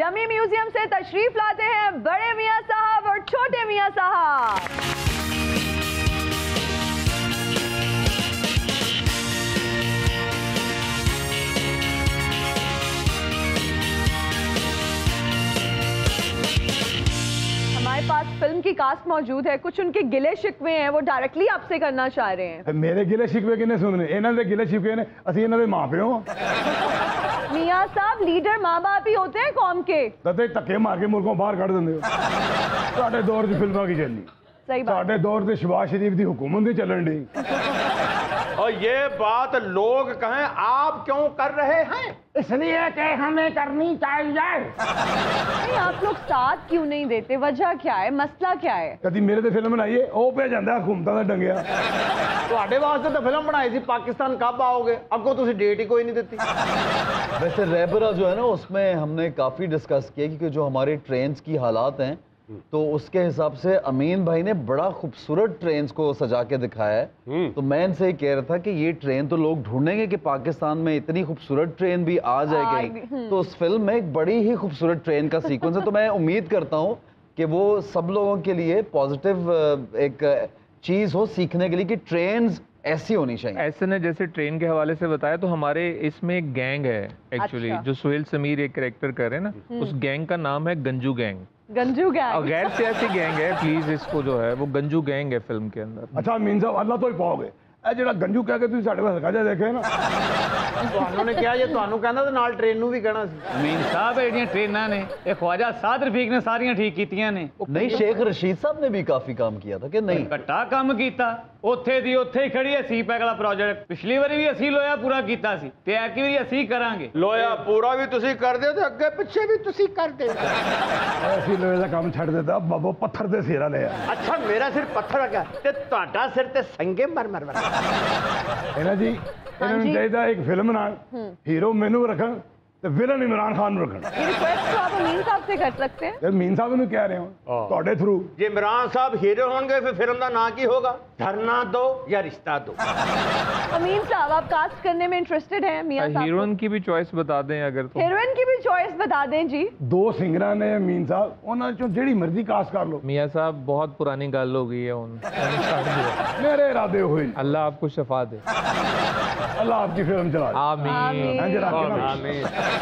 Dummy museum से तशरीफ लाते हैं बड़े मियां साहब और छोटे मियां साहब। हमारे पास फिल्म की कास्ट मौजूद है, कुछ उनके गिले शिकवे हैं वो डायरेक्टली आपसे करना चाह रहे हैं। मेरे गिले शिकवे किन्ने सुनने, इन्हां दे गिले शिकवे ने असि इन्हां दे मां प्यो। मियां साहब लीडर माँ बाप ही होते हैं कौम के, तदे धक्के मार के मुल्कों बाहर कढ़ दिंदे हो। साडे दौर दी फिल्मां की चलनी, सही बात। साडे दौर ते शहबाज शरीफ दी हुकूमत दी चलन दी। और ये बात लोग कहें आप क्यों कर रहे हैं? इसलिए कि हमें करनी चाहिए। नहीं, आप लोग साथ क्यों नहीं देते, वजह क्या है, मसला क्या है? कभी मेरे ते फिल्म बनाइए ओ पे जांदा हुकूमतां दा डंगिया। ਤੁਹਾਡੇ ਵਾਸਤੇ तो फिल्म बनाई थी, पाकिस्तान कब आओगे? अगो तुसी डेट ही कोई नहीं देती। वैसे रहबरा जो है ना उसमें हमने काफ़ी डिस्कस किया क्योंकि जो हमारे ट्रेन्स की हालात हैं तो उसके हिसाब से अमीन भाई ने बड़ा खूबसूरत ट्रेन्स को सजा के दिखाया है। तो मैं इनसे ही कह रहा था कि ये ट्रेन तो लोग ढूंढेंगे कि पाकिस्तान में इतनी खूबसूरत ट्रेन भी आ जाएगी। तो उस फिल्म में एक बड़ी ही खूबसूरत ट्रेन का सीक्वेंस है। तो मैं उम्मीद करता हूँ कि वो सब लोगों के लिए पॉजिटिव एक चीज़ हो सीखने के लिए कि ट्रेन्स ऐसी होनी चाहिए। ऐसे ने जैसे ट्रेन के हवाले से बताया तो हमारे इसमें एक गैंग है एक्चुअली। अच्छा। जो सुहेल समीर एक कैरेक्टर कर रहे हैं ना, उस गैंग का नाम है गंजू गैंग। गंजू गैंग गैर सियासी गैंग है, प्लीज इसको जो है वो गंजू गैंग है फिल्म के अंदर। अच्छा मीन साहब अल्लाह तो ही पाओगे ਜਿਹੜਾ ਗੰਜੂ ਕਹਿ ਕੇ ਤੁਸੀਂ ਸਾਡੇ ਕੋਲ ਹਲਕਾ ਜਿਹਾ ਦੇਖਿਆ ਨਾ ਤੁਹਾਨੂੰ ਨੇ ਕਿਹਾ ਜੇ ਤੁਹਾਨੂੰ ਕਹਿੰਦਾ ਤੇ ਨਾਲ ਟ੍ਰੇਨ ਨੂੰ ਵੀ ਕਹਿਣਾ ਸੀ। ਅਮੀਨ ਸਾਹਿਬ ਜਿਹੜੀਆਂ ਟ੍ਰੇਨਾਂ ਨੇ ਇਹ ख्वाजा साद रफीक ने सारियां ठीक कीतियां ने। नहीं शेख रशीद साहब ने भी काफी काम किया था कि नहीं? घट्टा काम कीता, ਉੱਥੇ ਦੀ ਉੱਥੇ ਹੀ ਖੜੀ ਹੈ ਸੀ ਪੈਕ ਵਾਲਾ ਪ੍ਰੋਜੈਕਟ। ਪਿਛਲੀ ਵਾਰੀ ਵੀ ਅਸੀਂ ਲੋਇਆ ਪੂਰਾ ਕੀਤਾ ਸੀ ਤੇ ਐਤਕੀ ਵੀ ਅਸੀਂ ਕਰਾਂਗੇ। ਲੋਇਆ ਪੂਰਾ ਵੀ ਤੁਸੀਂ ਕਰਦੇ ਹੋ ਤੇ ਅੱਗੇ ਪਿੱਛੇ ਵੀ ਤੁਸੀਂ ਕਰਦੇ ਹੋ। ਅਸੀਂ ਲੋਹੇ ਦਾ ਕੰਮ ਛੱਡ ਦਿੱਤਾ, ਬਾਬੋ ਪੱਥਰ ਦੇ ਸਿਰਾ ਲਿਆ। ਅੱਛਾ ਮੇਰਾ ਸਿਰ ਪੱਥਰ ਹੈਗਾ ਤੇ ਤੁਹਾਡਾ ਸਿਰ ਤੇ ਸੰਗੇ ਮਰ ਮਰ ਮਰ। ਇਹਨਾਂ ਜੀ ਇਹਨਾਂ ਨੂੰ ਚਾਹੀਦਾ ਇੱਕ ਫਿਲਮ ਨਾਲ ਹੀਰੋ ਮੈਨੂੰ ਰੱਖਣ ਤੇ ਵਿਲਨ इमरान खान ਨੂੰ ਰੱਖਣ। ये रिक्वेस्ट तो आप अमीन साहब से कर सकते हैं। ਯਾਰ ਮੀਨ ਸਾਹਿਬ ਨੂੰ ਕਹਿ ਰਹੇ ਹੋ ਤੁਹਾਡੇ ਥਰੂ। ਜੇ ਇਮਰਾਨ ਸਾਹਿਬ ਹੀਰੋ ਹੋਣਗੇ ਫਿਰ ਫਿਲਮ ਦਾ ਨਾਂ ਕੀ ਹੋਗਾ? धरना दो या रिश्ता दो। अमीन साहब आप कास्ट करने में इंटरेस्टेड हैं? मियां साहब हीरोइन की भी चॉइस बता दें अगर तो। हीरोइन की भी चॉइस बता दें जी। दो सिंगरां ने मीन साहब उन्हां चों जेड़ी मर्जी कास्ट कर लो। मियां साहब बहुत पुरानी गल हो गई है उन मेरे इरादे हुए। अल्लाह आपको शफा दे, अल्लाह आपकी फिल्म चला दे। आमीन आमीन।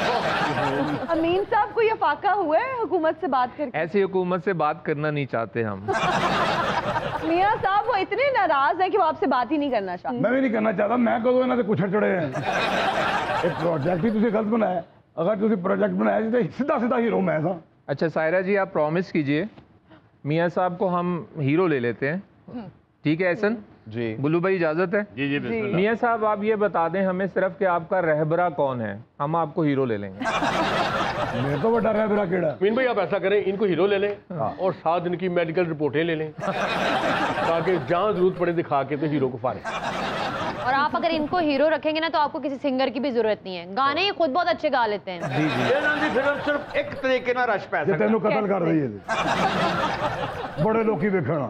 अमीन साहब को ये फाका हुआ है हुकूमत से बात करके? ऐसी हुकूमत से बात करना नहीं चाहते हम। मियां साहब वो इतने नाराज हैं कि वो आपसे बात ही नहीं करना चाहते। मैं भी नहीं करना चाहता, मैं कदों इन्हां दे कुछड़ चढ़े हैं। एक प्रोजेक्ट ही तुसीं गलत बनाया, अगर तुसीं प्रोजेक्ट बनाया तो सीधा सीधा हीरो मैं था। अच्छा सायरा जी आप प्रॉमिस कीजिए मियां साहब को हम हीरो ले लेते हैं, ठीक है एहसन जी? गुल्लू भाई इजाजत है? जी जी बिल्कुल। मियां साहब आप ये बता दें हमें सिर्फ कि आपका रहबरा कौन है, हम आपको हीरो ले लेंगे। मेरे तो बड़ा रहबरा केड़ा। मीन भाई आप ऐसा करें, इनको हीरो ले लें और 7 दिन की मेडिकल रिपोर्टें ले लें ताकि जहाँ जरूरत पड़े दिखा के तो हीरो को फाड़े। और आप अगर इनको हीरो रखेंगे ना तो आपको किसी सिंगर की भी जरूरत नहीं है, गाने ये खुद बहुत अच्छे गा लेते हैं। जी जी ਇਹਨਾਂ ਦੀ ਫਿਲਮ ਸਿਰਫ ਇੱਕ ਤਰੀਕੇ ਨਾਲ ਰਸ਼ ਪੈ ਸਕਦਾ। तेनों कतल कर दईए बड़े लोग वेखना।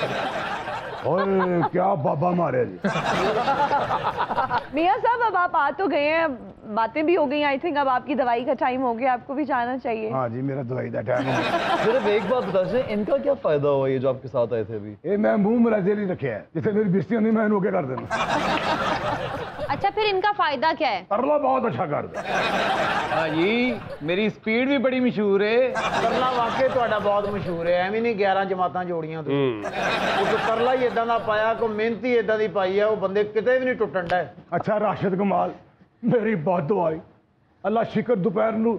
ओए क्या बाबा मारे जी। मियां साहब अब आप आ तो गए हैं, बातें भी हो गई, आई थिंक अब आपकी दवाई का टाइम हो गया, आपको भी जाना चाहिए। हाँ जी मेरा दवाई का टाइम हो गया। सिर्फ एक बात बता दें, इनका क्या फायदा हुआ ये जो आपके साथ आए थे अभी? ये मैं मुंह मराजे नहीं रखे है, जिसे मेरी बिस्ती होनी मैं इन्हों के कर देना। अच्छा फिर इनका फायदा क्या है? तरला बहुत अच्छा कर दे। हाँ जी मेरी स्पीड भी बड़ी मशहूर है। ਤਰਲਾ ਵਾਕਈ ਤੁਹਾਡਾ ਬਹੁਤ ਮਸ਼ਹੂਰ ਹੈ, ਐਵੇਂ ਨਹੀਂ 11 ਜਮਾਤਾਂ ਜੋੜੀਆਂ ਤੁਸੀਂ। ਉਹ ਤਰਲਾ ਹੀ ਇਦਾਂ ਦਾ ਪਾਇਆ, ਕੋਈ ਮਿਹਨਤੀ ਇਦਾਂ ਦੀ ਪਾਈ ਆ, ਉਹ ਬੰਦੇ ਕਿਤੇ ਵੀ ਨਹੀਂ ਟੁੱਟਣ ਦਾ। अच्छा राशिद कमाल मेरी बहुत दुआई अल्लाह शिकर दोपहर ਨੂੰ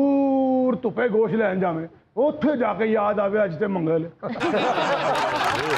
दूर ਧੁੱਪੇ ਗੋਸ਼ ਲੈਣ ਜਾਵੇਂ, ਉੱਥੇ ਜਾ ਕੇ ਯਾਦ ਆਵੇ ਅੱਜ ਤੇ ਮੰਗਲ।